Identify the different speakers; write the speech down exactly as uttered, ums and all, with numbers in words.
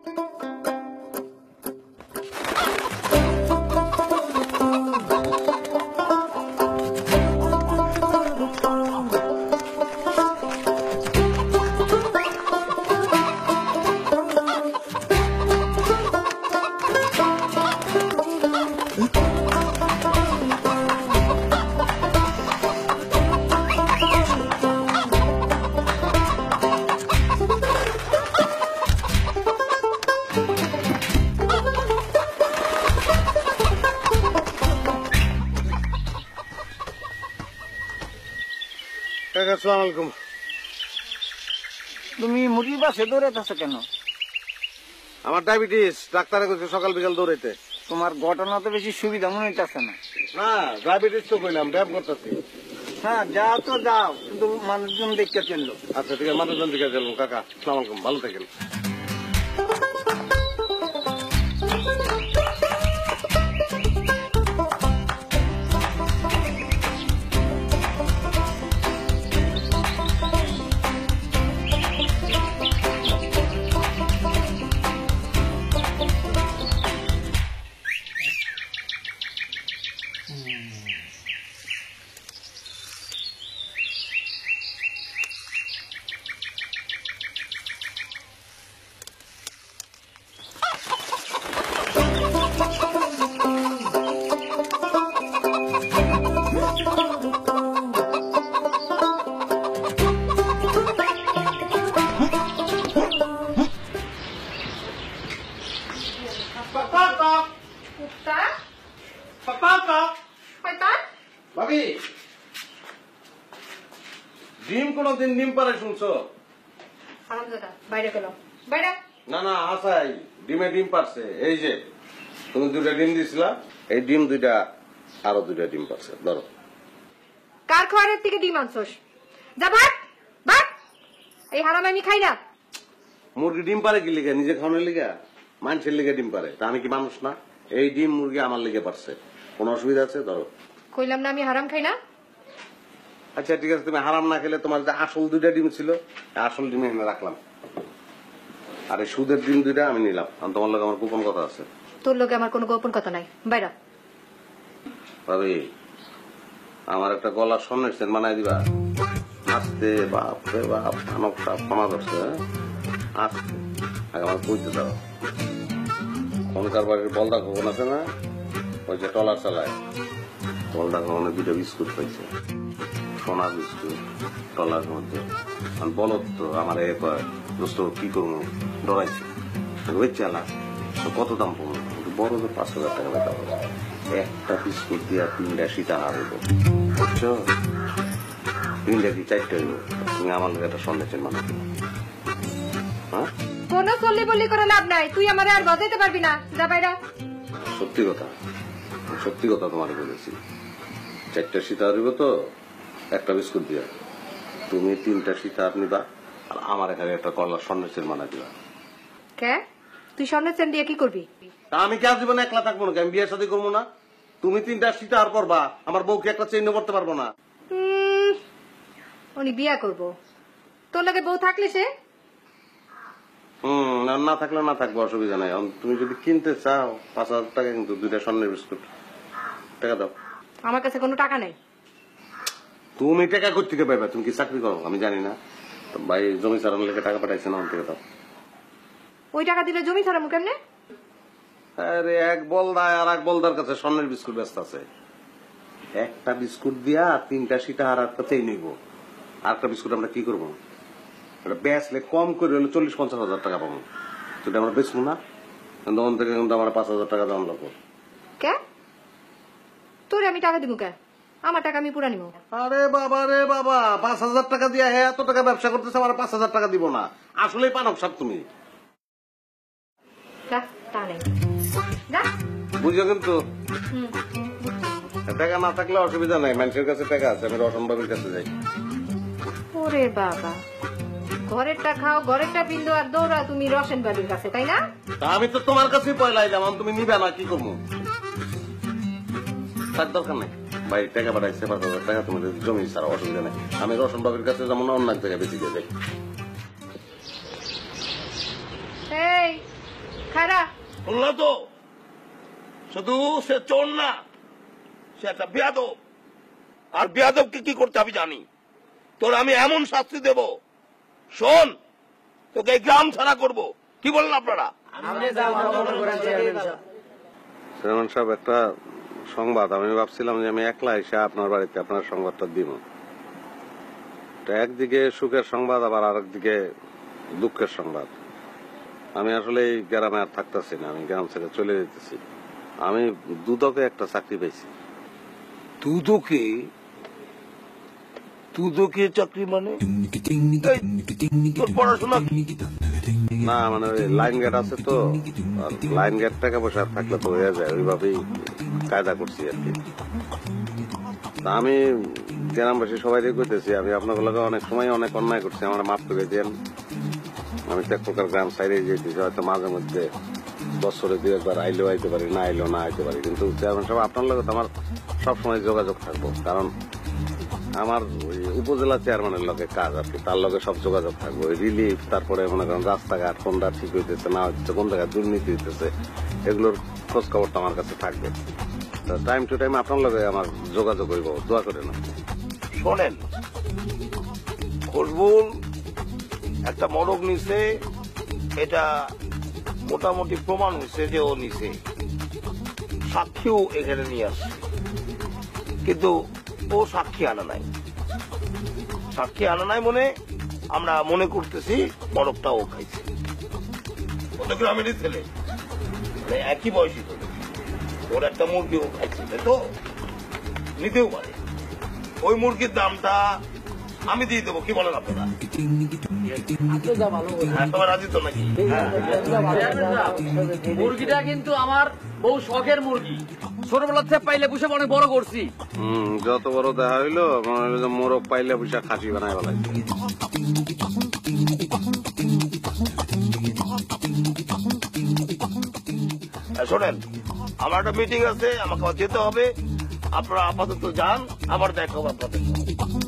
Speaker 1: তুমি মুরগির বাসে দৌড়াইতেছো কেন?
Speaker 2: আমার ডায়াবেটিস, ডাক্তারে কইছে সকাল বিকাল দৌড়াইতে।
Speaker 1: তোমার ঘটনা তো বেশি সুবিধা মনে হইতেছে না।
Speaker 2: না, ডায়াবেটিস তো কইলাম, ব্যায়াম করতেছি।
Speaker 1: হ্যাঁ যাও তো যাও, কিন্তু মানুষজন দেখতে চললো।
Speaker 2: আচ্ছা ঠিক আছে, মানুষজন দেখে চলবো। কাকা আসসালামু আলাইকুম, ভালো থাকেন। ডিম কোনদিন ডিম পারে শুনছো? না না আসাই ডিমে ডিম পারছে। এই যে তুমি দুইটা ডিম দিছিলা, এই ডিম দুইটা আরো দুইটা ডিম পারছে। ধরো।
Speaker 3: কার খাওয়ারের থেকে ডিম আনছোস? যা ভাত ভাত, এই হারাম আমি খাই না।
Speaker 2: মুরগি ডিম পারে কি লিগা? নিজে খাওয়ানোর লিগা? মানুষের লিগা ডিম পারে? তা আমি কি মানুষ না? এই ডিম মুরগি আমার লিগে পারছে। কোন অসুবিধা আছে? ধরো।
Speaker 3: কইলাম না আমি হারাম খাই না।
Speaker 2: আচ্ছা ঠিক আছে, তুমি হারাম না খেলে তোমার যে আসল দুইটা ডিম ছিল, আসল ডিম এখানে রাখলাম, আর এই সুদের ডিম দুইটা আমি নিলাম। তোমার লোক আমার গোপন কথা আছে।
Speaker 3: তোর লোকে আমার কোনো গোপন কথা নাই, বাইরা।
Speaker 2: ভাবি আমার একটা গলার স্বর্ণের সেন বানাই দিবা? আস্তে বাপ রে বাপ, মানব সাপ ক্ষমা করছে। আস্তে আগে আমার কইতে দাও। খনকার বাড়ির বলদা খোকন আছে না, ওই যে টলার চালায়, বলদা খোকনে দুইটা বিস্কুট পাইছে, সোনা বিস্কুট টলার মধ্যে। বলত তো আমার এ কয় দোস্ত কি করবো, ডরাইছে। ওই চালা কত দাম পড়বো? বড় তো পাঁচ হাজার টাকা বেচা হবে। একটা বিস্কুট দিয়া তিনটা সীতা হার হইব, বুঝছো? তিনটা কি চারটা হইব? তুমি আমার লোক একটা সন্দেশের মানুষ। হ্যাঁ
Speaker 3: কোনো চল্লি বল্লি করে লাভ নাই, তুই আমার আর বাজাইতে পারবি না, যা বাইরা।
Speaker 2: সত্যি কথা, সত্যি কথা তোমার বলেছি। চারটা সীতা হইব তো একটা বিস্কুট দিয়া, তুমি তিনটা সীতা নিবা, আর আমার এখানে একটা কলার সন্দেশের মানা দিবা।
Speaker 3: কে তুই স্বর্ণের চেন দিয়ে কি করবি?
Speaker 2: তা আমি কি জীবনে একলা থাকবো না? আমি বিয়ের সাথে করবো না? তুমি তিনটা সীতা আর করবা, আমার বউকে একটা চেইন করতে পারবো না।
Speaker 3: উনি বিয়া করবো, তোর লাগে বউ থাকলে সে?
Speaker 2: হম না থাকলে না থাকবো, অসুবিধা নাই। তুমি যদি কিনতে চাও পাঁচ হাজার টাকা কিন্তু দুইটা স্বর্ণের বিস্কুট, টাকা দাও।
Speaker 3: আমার কাছে কোনো টাকা নেই।
Speaker 2: তুমি টাকা কোথা থেকে পাইবা? তুমি কি চাকরি করো? আমি জানি না। ভাই জমি ছাড়ানোর লেগে টাকা পাঠাইছে না, থেকে দাও।
Speaker 3: ওই টাকা দিলে জমি ছাড়াবো কেমনে?
Speaker 2: আরে এক বলদায় আর এক বলদার কাছে স্বর্ণের বিস্কুট ব্যস্ত আছে। একটা বিস্কুট দিয়া তিনটা সীতা আর একটা চেয়ে নিব, আর একটা বিস্কুট আমরা কি করবো? বেচলে কম করে হলে চল্লিশ পঞ্চাশ হাজার টাকা পাবো, সেটা আমরা বেচবো না। তখন থেকে কিন্তু আমার পাঁচ হাজার টাকা দাম লাগবো।
Speaker 3: কে তোর আমি টাকা দিব? কে আমার টাকা আমি পুরা নিব?
Speaker 2: আরে বাবা রে বাবা, পাঁচ হাজার টাকা দিয়া হ্যাঁ এত টাকা ব্যবসা করতেছে, আমার পাঁচ হাজার টাকা দিব না? আসলেই পানক সাপ তুমি। বুঝো কিন্তু টাকা না থাকলে অসুবিধা নাই, মানুষের কাছে টাকা আছে, আমি রতন বাবুর কাছে যাই।
Speaker 3: ওরে বাবা, ঘরেরটা খাও ঘরেরটা পিন্দো আর দৌড়া তুমি রসেন বাবুর কাছে, তাই না?
Speaker 2: আমি তো তোমার কাছে পয়লা এলাম, তুমি নিবে না, কি করবো? তার দরকার নাই। ভাই টাকা পাঠাইছে পাঁচ হাজার টাকা, তোমাদের জমি ছাড়া অসুবিধা নেই। আমি রতন বাবুর কাছে যেমন অন্য এক জায়গায় বেশি দিয়ে যাই।
Speaker 3: এই খারা
Speaker 4: শুনলো তো, শুধু সে চোর না, সে একটা বেয়াদব। আর বেয়াদবকে কি করতে আমি জানি। তোর আমি এমন শাস্তি দেব, শোন, তোকে এই গ্রাম ছাড়া করব। কি বলেন আপনারা?
Speaker 2: চেয়ারম্যান সাহেব, একটা সংবাদ, আমি ভাবছিলাম যে আমি একলা এসে আপনার বাড়িতে আপনার সংবাদটা দিব। একদিকে সুখের সংবাদ, আবার আরেকদিকে দুঃখের সংবাদ। আমি আসলে এই গ্রামে আর থাকতেছি না, আমি গ্রাম ছেড়ে চলে যেতেছি। আমি দুদকে একটা চাকরি পেয়েছি।
Speaker 4: দুদকে? দুদকে চাকরি মানে? তোর পড়াশোনা কি?
Speaker 2: না মানে ওই লাইন গেট আছে তো, লাইন গেট টাকা পয়সা থাকলে তো হয়ে যায়, ওইভাবেই কায়দা করছি আর কি। আমি গ্রামবাসী সবাই কইতেছি, আমি আপনার লগে অনেক সময় অনেক অন্যায় করছি, আমার মাফ করে দেন। আমি তো এক প্রকার গ্রাম সাইডে যেতেছি, হয়তো মাঝে মধ্যে বছরে দু একবার আইলেও আইতে পারি, না আইলেও না আইতে পারি, কিন্তু চেয়ারম্যান সাহেব আপনার লগে তো আমার সবসময় যোগাযোগ থাকবো, কারণ আমার ওই উপজেলা চেয়ারম্যানের লগে কাজ আর কি, তার লগে সব যোগাযোগ থাকবো। রিলিফ, তারপরে মনে করেন রাস্তাঘাট কোনটা ঠিক হইতেছে না হইতেছে, কোন জায়গায় দুর্নীতি হইতেছে, এগুলোর খোঁজ খবরটা আমার কাছে থাকবে। টাইম টু টাইম আপনার লগে আমার যোগাযোগ হইব, দোয়া করে না।
Speaker 4: শোনেন, খোঁজবুল একটা মরক নিছে, এটা মোটামুটি প্রমাণ হয়েছে যে ও নিছে, সাক্ষীও এখানে নিয়ে আসছে, কিন্তু ও সাক্ষী আনা নাই। সাক্ষী আনা নাই মনে আমরা মনে করতেছি মরকটা ও খাইছে। ওটা গ্রামেরই ছেলে, মানে একই বয়সী ছেলে, ওর একটা মুরগি ও খাইছে, তো নিতেও পারে। ওই মুরগির দামটা আমি দিয়ে দেবো, কি বলেন আপনারা? হ্যাঁ, তোমার রাজি তো নাকি?
Speaker 5: মুরগিটা কিন্তু আমার বহু শখের মুরগি, ছোটবেলা থেকে পাইলে পুষে অনেক বড় করছি।
Speaker 2: হম যত বড় দেখা হইলো মনে হইলো যে মোরগ পাইলে পয়সা খাসি বানায় বলাই।
Speaker 4: শোনেন, আমার একটা মিটিং আছে, আমাকে যেতে হবে। আপনারা আপাতত যান, আবার দেখা হবে আপনাদের।